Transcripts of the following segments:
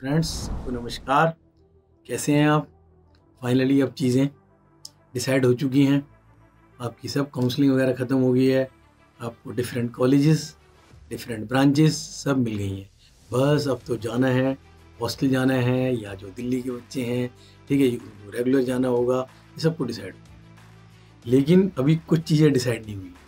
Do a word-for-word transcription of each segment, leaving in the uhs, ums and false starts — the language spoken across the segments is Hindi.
फ्रेंड्स को नमस्कार। कैसे हैं आप? फाइनली अब चीज़ें डिसाइड हो चुकी हैं, आपकी सब काउंसलिंग वगैरह ख़त्म हो गई है, आपको डिफरेंट कॉलेजेस, डिफरेंट ब्रांचेस सब मिल गई हैं। बस अब तो जाना है, हॉस्टल जाना है या जो दिल्ली के बच्चे हैं, ठीक है, रेगुलर जाना होगा, ये सबको डिसाइड हो। लेकिन अभी कुछ चीज़ें डिसाइड नहीं हुई।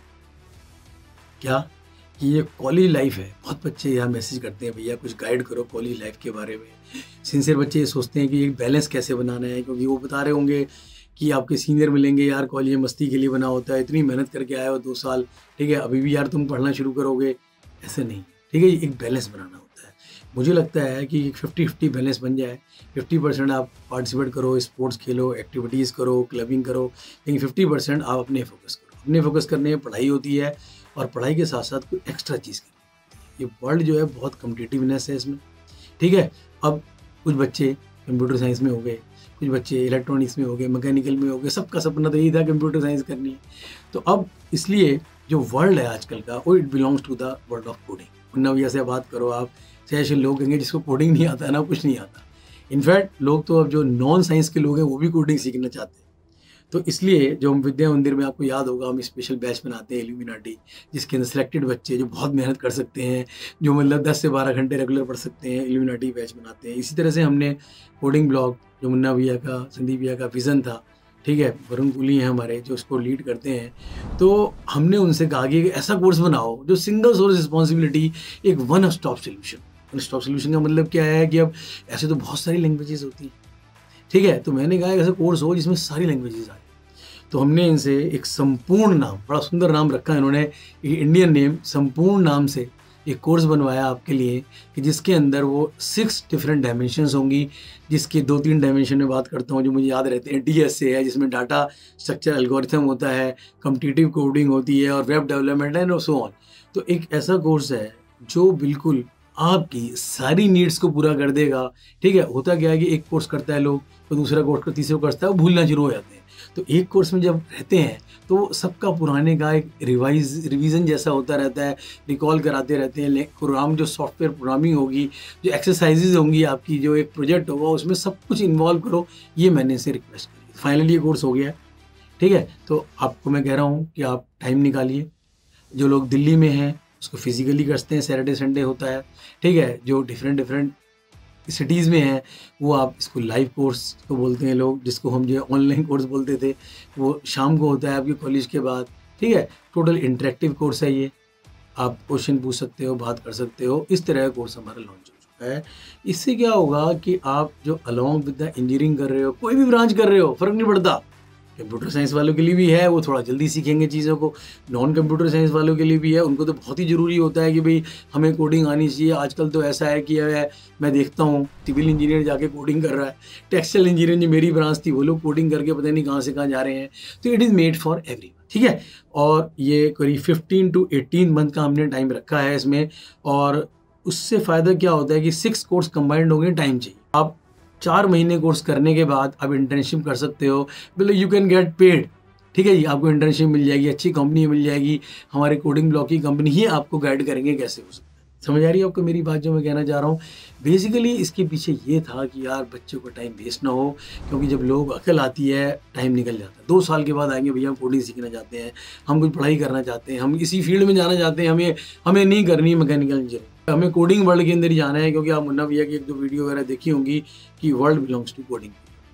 क्या कि ये कॉलेज लाइफ है। बहुत बच्चे यहाँ मैसेज करते हैं, भैया कुछ गाइड करो कॉलेज लाइफ के बारे में। सिंसियर बच्चे ये सोचते हैं कि एक बैलेंस कैसे बनाना है, क्योंकि वो बता रहे होंगे कि आपके सीनियर मिलेंगे, यार कॉलेज मस्ती के लिए बना होता है, इतनी मेहनत करके आए हो दो साल, ठीक है, अभी भी यार तुम पढ़ना शुरू करोगे। ऐसे नहीं, ठीक है, एक बैलेंस बनाना होता है। मुझे लगता है कि फिफ्टी फिफ्टी बैलेंस बन जाए। फिफ्टी परसेंट आप पार्टिसिपेट करो, स्पोर्ट्स खेलो, एक्टिविटीज़ करो, क्लबिंग करो, लेकिन फिफ्टी परसेंट आप अपने फोकस करो। अपने फोकस करने में पढ़ाई होती है, और पढ़ाई के साथ साथ कोई एक्स्ट्रा चीज़ करनी। ये वर्ल्ड जो है बहुत कम्पिटिटिवनेस है इसमें, ठीक है। अब कुछ बच्चे कंप्यूटर साइंस में हो गए, कुछ बच्चे इलेक्ट्रॉनिक्स में हो गए, मैकेनिकल में हो गए, सबका सपना तो यही था कंप्यूटर साइंस करनी है। तो अब इसलिए जो वर्ल्ड है आजकल का, वो it belongs to the world of coding. Munna भैया से बात करो आप, ऐसे लोग कहेंगे जिसको कोडिंग नहीं आता है ना, कुछ नहीं आता। इनफैक्ट लोग तो अब जो नॉन साइंस के लोग हैं वो भी कोडिंग सीखना चाहते हैं। तो इसलिए जो हम विद्या मंदिर में, आपको याद होगा, हम स्पेशल बैच बनाते हैं इल्यूमिनाटी, जिसके अंदर सिलेक्टेड बच्चे जो बहुत मेहनत कर सकते हैं, जो मतलब दस से बारह घंटे रेगुलर पढ़ सकते हैं, इल्यूमिनाटी बैच बनाते हैं। इसी तरह से हमने कोडिंग ब्लॉग, जो मुन्ना भैया का, संदीप भैया का विज़न था, ठीक है, वरुण कुली हैं हमारे जो उसको लीड करते हैं, तो हमने उनसे कहा कि ऐसा कोर्स बनाओ जो सिंगल सोर्स रिस्पॉन्सिबिलिटी, एक one stop solution. One stop solution का मतलब क्या है कि अब ऐसे तो बहुत सारी लैंग्वेजेस होती हैं, ठीक है, तो मैंने कहा ऐसा कोर्स हो जिसमें सारी लैंग्वेजेस आए। तो हमने इनसे एक संपूर्ण नाम, बड़ा सुंदर नाम रखा इन्होंने, इंडियन नेम, संपूर्ण नाम से एक कोर्स बनवाया आपके लिए, कि जिसके अंदर वो सिक्स डिफरेंट डायमेंशंस होंगी, जिसके दो तीन डायमेंशन में बात करता हूँ जो मुझे याद रहते हैं। डी एस ए है, जिसमें डाटा स्ट्रक्चर एल्गोरिथम होता है, कॉम्पिटिटिव कोडिंग होती है, और web development and so on. तो एक ऐसा कोर्स है जो बिल्कुल आपकी सारी नीड्स को पूरा कर देगा, ठीक है। होता क्या है कि एक कोर्स करता है लोग, तो दूसरा कोर्स का तीसरा करता है, वो भूलना शुरू हो जाते हैं। तो एक कोर्स में जब रहते हैं तो सबका पुराने का एक रिवाइज रिवीजन जैसा होता रहता है, रिकॉल कराते रहते हैं। प्रोग्राम जो सॉफ्टवेयर प्रोग्रामिंग होगी, जो एक्सरसाइजेज होंगी आपकी, जो एक प्रोजेक्ट होगा, उसमें सब कुछ इन्वॉल्व करो, ये मैंने इसे रिक्वेस्ट करी। फाइनली ये कोर्स हो गया है, ठीक है। तो आपको मैं कह रहा हूँ कि आप टाइम निकालिए। जो लोग दिल्ली में हैं उसको फिजिकली करते हैं, सैटरडे संडे होता है, ठीक है। जो डिफरेंट डिफरेंट सिटीज़ में हैं वो आप इसको लाइव कोर्स को बोलते हैं लोग, जिसको हम जो ऑनलाइन कोर्स बोलते थे, वो शाम को होता है आपके कॉलेज के बाद, ठीक है। टोटल इंटरेक्टिव कोर्स है ये, आप क्वेश्चन पूछ सकते हो, बात कर सकते हो। इस तरह का कोर्स हमारा लॉन्च हो चुका है। इससे क्या होगा कि आप जो अलॉन्ग विद द इंजीनियरिंग कर रहे हो, कोई भी ब्रांच कर रहे हो, फ़र्क नहीं पड़ता। कंप्यूटर साइंस वालों के लिए भी है, वो थोड़ा जल्दी सीखेंगे चीज़ों को। नॉन कंप्यूटर साइंस वालों के लिए भी है, उनको तो बहुत ही ज़रूरी होता है कि भाई हमें कोडिंग आनी चाहिए। आजकल तो ऐसा है कि है, मैं देखता हूँ सिविल इंजीनियर जाके कोडिंग कर रहा है, टेक्सटाइल इंजीनियर जो मेरी ब्रांच थी वो लोग कोडिंग करके पता नहीं कहाँ से कहाँ जा रहे हैं। तो it is made for everyone, ठीक है। और ये करीब फिफ्टीन टू एटीन मंथ का हमने टाइम रखा है इसमें, और उससे फ़ायदा क्या होता है कि सिक्स कोर्स कंबाइंड हो गए, टाइम चाहिए। आप चार महीने कोर्स करने के बाद आप इंटर्नशिप कर सकते हो, मतलब यू कैन गेट पेड, ठीक है जी। आपको इंटर्नशिप मिल जाएगी, अच्छी कंपनी मिल जाएगी, हमारे कोडिंग ब्लॉक की कंपनी ही आपको गाइड करेंगे कैसे हो सकता है। समझ आ रही है आपको मेरी बात जो मैं कहना चाह रहा हूँ? बेसिकली इसके पीछे ये था कि यार बच्चों को टाइम वेस्ट ना हो, क्योंकि जब लोग अकल आती है टाइम निकल जाता है। दो साल के बाद आएंगे, भैया हम कोडिंग सीखना चाहते हैं, हम कुछ पढ़ाई करना चाहते हैं, हम इसी फील्ड में जाना चाहते हैं, हमें हमें नहीं करनी है मैकेनिकल इंजीनियरिंग, हमें कोडिंग वर्ल्ड के अंदर ही जाना है। क्योंकि आप मुन्ना भैया की एक दो वीडियो वगैरह देखी होंगी कि वर्ल्ड बिलोंग्स टू कोडिंग।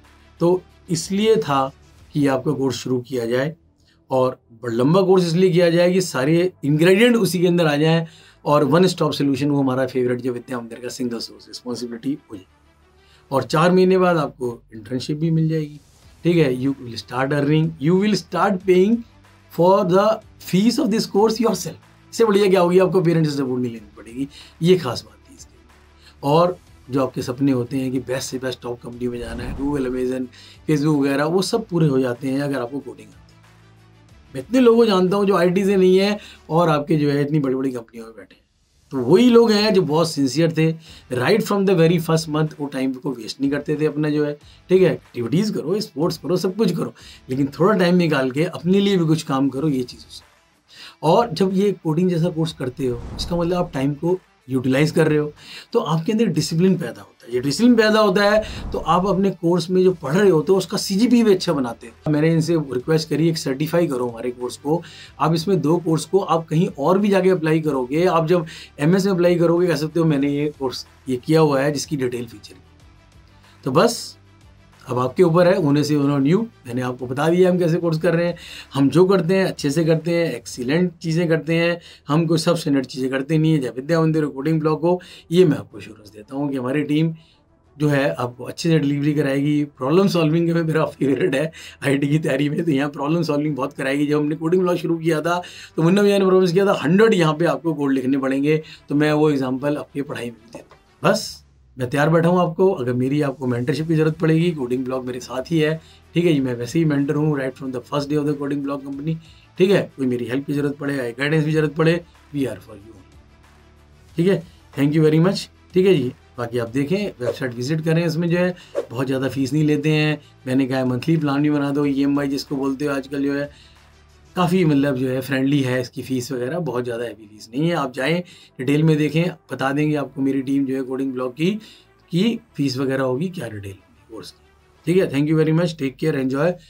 तो इसलिए था कि आपका कोर्स शुरू किया जाए, और लंबा कोर्स इसलिए किया जाए कि सारे इंग्रेडिएंट उसी के अंदर आ जाएं, और वन स्टॉप सोल्यूशन वो हमारा फेवरेट जो विद्या मंदिर का सिंगल सोर्स रिस्पॉन्सिबिलिटी हो जाए। और चार महीने बाद आपको इंटर्नशिप भी मिल जाएगी, ठीक है। You will start earning, you will start paying for the fees of this course yourself. इससे बढ़िया क्या होगी, आपको पेरेंट्स से सपोर्ट नहीं लेनी पड़ेगी। ये खास बात थी इसकी। और जो आपके सपने होते हैं कि बेस्ट से बेस्ट टॉप कंपनी में जाना है, गूगल, अमेजन, फेसबुक वगैरह, वो सब पूरे हो जाते हैं अगर आपको कोडिंग आती है। मैं इतने लोगों को जानता हूँ जो आईटी से नहीं है और आपके जो है इतनी बड़ी बड़ी कंपनियों में बैठे हैं। तो वही लोग हैं जो बहुत सिंसियर थे, right from the very first month. वो टाइम को वेस्ट नहीं करते थे अपना जो है, ठीक है। एक्टिविटीज़ करो, स्पोर्ट्स करो, सब कुछ करो, लेकिन थोड़ा टाइम निकाल के अपने लिए भी कुछ काम करो, ये चीज़ हो सकती है। और जब ये कोडिंग जैसा कोर्स करते हो, इसका मतलब आप टाइम को यूटिलाइज कर रहे हो, तो आपके अंदर डिसिप्लिन पैदा होता है। ये डिसिप्लिन पैदा होता है तो आप अपने कोर्स में जो पढ़ रहे होते हो उसका सीजीपीए भी अच्छा बनाते हैं। मैंने इनसे रिक्वेस्ट करी एक सर्टिफाई करो हमारे कोर्स को। आप इसमें दो कोर्स को आप कहीं और भी जाके अप्लाई करोगे, आप जब एमएस में अप्लाई करोगे कह सकते हो मैंने ये कोर्स ये किया हुआ है जिसकी डिटेल फीचर की। तो बस अब आपके ऊपर है, होने से उन्होंने न्यू, मैंने आपको बता दिया हम कैसे कोर्स कर रहे हैं। हम जो करते हैं अच्छे से करते हैं, एक्सीलेंट चीज़ें करते हैं, हम कोई सब स्टैंडर्ड चीज़ें करते नहीं है। जब विद्या मंदिर कोडिंग ब्लॉक हो, ये मैं आपको एश्योरेंस देता हूँ कि हमारी टीम जो है आपको अच्छे से डिलीवरी कराएगी। प्रॉब्लम सॉल्विंग में मेरा फेवरेट है आईटी की तैयारी में, तो यहाँ प्रॉब्लम सॉल्विंग बहुत कराएगी। जब हमने कोडिंग ब्लॉक शुरू किया था तो मुन्ना भैया ने प्रॉब्लम किया था हंड्रेड यहाँ पे आपको कोड लिखने पड़ेंगे, तो मैं वो एग्जाम्पल आपकी पढ़ाई में देता हूँ। बस मैं तैयार बैठा हूँ आपको, अगर मेरी आपको मेंटरशिप की ज़रूरत पड़ेगी, कोडिंग ब्लॉक मेरे साथ ही है, ठीक है जी। मैं वैसे ही मेंटर हूँ right from the first day of the coding block company, ठीक है। कोई मेरी हेल्प की ज़रूरत पड़े, गाइडेंस की ज़रूरत पड़े, वी आर फॉर यू, ठीक है। थैंक यू वेरी मच, ठीक है जी। बाकी आप देखें, वेबसाइट विजिट करें, इसमें जो है बहुत ज़्यादा फीस नहीं लेते हैं। मैंने कहा है मंथली प्लान भी बना दो, ई एम आई जिसको बोलते हो आजकल, जो है काफ़ी मतलब जो है फ्रेंडली है इसकी फ़ीस वगैरह, बहुत ज़्यादा हैवी फीस नहीं है। आप जाएँ डिटेल में देखें, बता देंगे आपको मेरी टीम जो है कोडिंग ब्लॉक की की फीस वगैरह होगी क्या डिटेल कोर्स की, ठीक है। Thank you very much, take care, enjoy.